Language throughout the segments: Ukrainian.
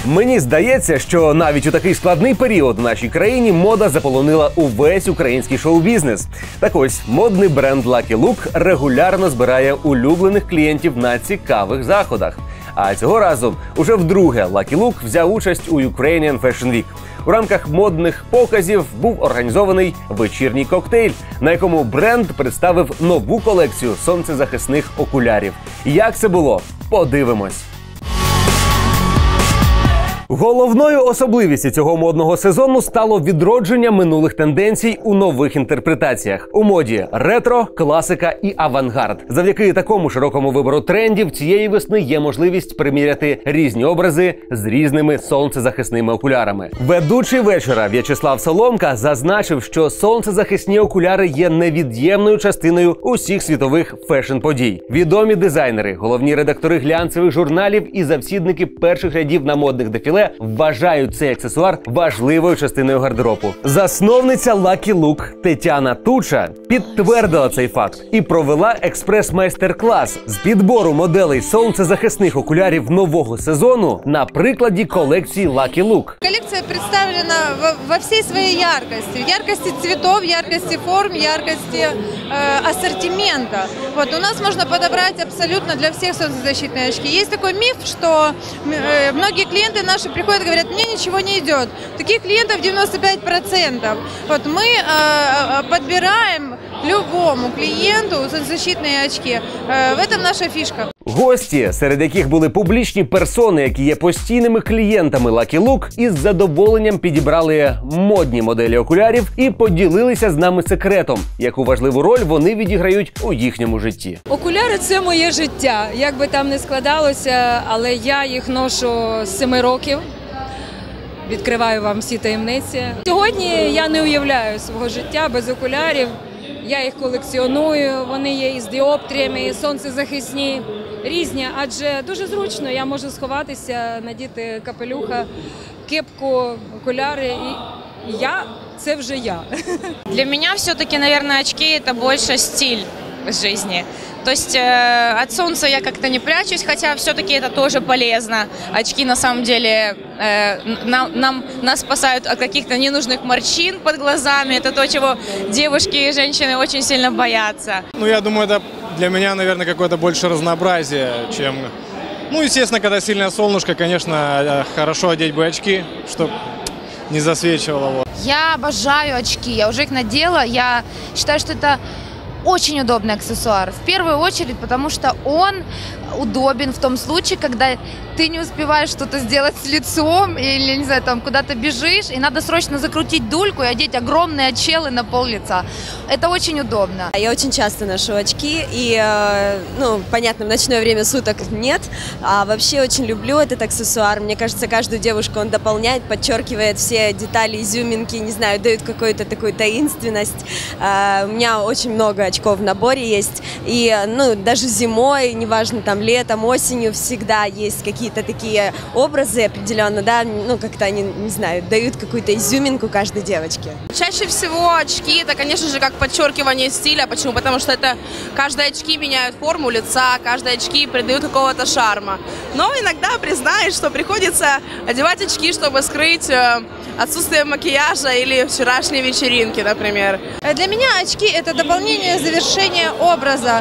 Мені здається, що навіть у такий складний період в нашій країні мода заполонила увесь український шоу-бізнес. Так ось, модний бренд Lucky Look регулярно збирає улюблених клієнтів на цікавих заходах. А цього разу уже вдруге Lucky Look взяв участь у Ukrainian Fashion Week. У рамках модних показів був організований вечірній коктейль, на якому бренд представив нову колекцію сонцезахисних окулярів. Як це було? Подивимось. Головною особливістю цього модного сезону стало відродження минулих тенденцій у нових інтерпретаціях. У моді ретро, класика і авангард. Завдяки такому широкому вибору трендів цієї весни є можливість приміряти різні образи з різними сонцезахисними окулярами. Ведучий вечора В'ячеслав Соломка зазначив, що сонцезахисні окуляри є невід'ємною частиною усіх світових фешн-подій. Відомі дизайнери, головні редактори глянцевих журналів і завсідники перших рядів на модних дефіле вважають цей аксесуар важливою частиною гардеробу. Засновниця Lucky Look Тетяна Туча підтвердила цей факт і провела експрес-майстер-клас з підбору моделей сонцезахисних окулярів нового сезону на прикладі колекції Lucky Look. Коллекция представлена во всей своей яркости. Яркости цветов, яркости форм, яркости ассортимента. Вот, у нас можно подобрать абсолютно для всех солнцезащитные очки. Есть такой миф, что многие клиенты наши приходят и говорят, мне ничего не идет. Таких клиентов 95%. Вот, мы подбираем любому клиенту солнцезащитные очки. В этом наша фишка. Гості, серед яких були публічні персони, які є постійними клієнтами Lucky Look, із задоволенням підібрали модні моделі окулярів і поділилися з нами секретом, яку важливу роль вони відіграють у їхньому житті. Окуляри – це моє життя. Як би там не складалося, але я їх ношу з 7 років. Відкриваю вам всі таємниці. Сьогодні я не уявляю свого життя без окулярів. Я їх колекціоную, вони є із діоптріями, і сонцезахисні, різні, адже дуже зручно, я можу сховатися, надіти капелюха, кепку, окуляри, і це вже я. Для меня все-таки, наверное, очки – это больше стиль жизни. То есть от солнца я как-то не прячусь, хотя все-таки это тоже полезно. Очки на самом деле нас спасают от каких-то ненужных морщин под глазами. Это то, чего девушки и женщины очень сильно боятся. Ну, я думаю, это для меня, наверное, какое-то больше разнообразие, чем... Ну, естественно, когда сильное солнышко, конечно, хорошо одеть бы очки, чтобы не засвечивало. Я обожаю очки, я уже их надела. Я считаю, что это очень удобный аксессуар. В первую очередь, потому что он удобен в том случае, когда ты не успеваешь что-то сделать с лицом или, не знаю, там куда-то бежишь, и надо срочно закрутить дульку и одеть огромные очелы на пол лица. Это очень удобно. Я очень часто ношу очки, и, ну, понятно, в ночное время суток нет, а вообще очень люблю этот аксессуар. Мне кажется, каждую девушку он дополняет, подчеркивает все детали, изюминки, не знаю, дают какую-то такую таинственность. У меня очень много очков в наборе есть, и, ну, даже зимой, неважно, там, летом, осенью, всегда есть какие-то такие образы определенно, да, ну, как-то они, не знаю, дают какую-то изюминку каждой девочке. Чаще всего очки – это, конечно же, как подчеркивание стиля. Почему? Потому что это каждые очки меняют форму лица, каждые очки придают какого-то шарма. Но иногда, признаешь, что приходится одевать очки, чтобы скрыть отсутствие макияжа или вчерашней вечеринки, например. Для меня очки – это дополнение, завершение образа.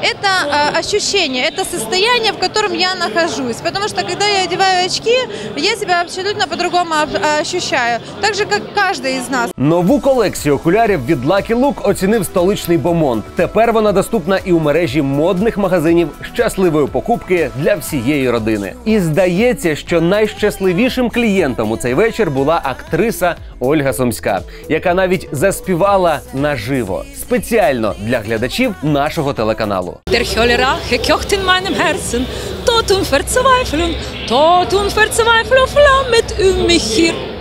Это ощущение, это состояние, в котором я нахожусь. Потому что, когда я одеваю очки, я себя абсолютно по-другому ощущаю. Так же, как каждый из нас. Нову колекцію окулярів від Lucky Look оцінив столичний Бомонд. Тепер вона доступна і у мережі модних магазинів щасливої покупки для всієї родини. І здається, що найщасливішим клієнтом у цей вечір була актриса Ольга Сумська, яка навіть заспівала наживо, спеціально для глядачів нашого телеканалу. Der Cholera gekocht in meinem Herzen, tot und verzweiflung, flammet mich hier.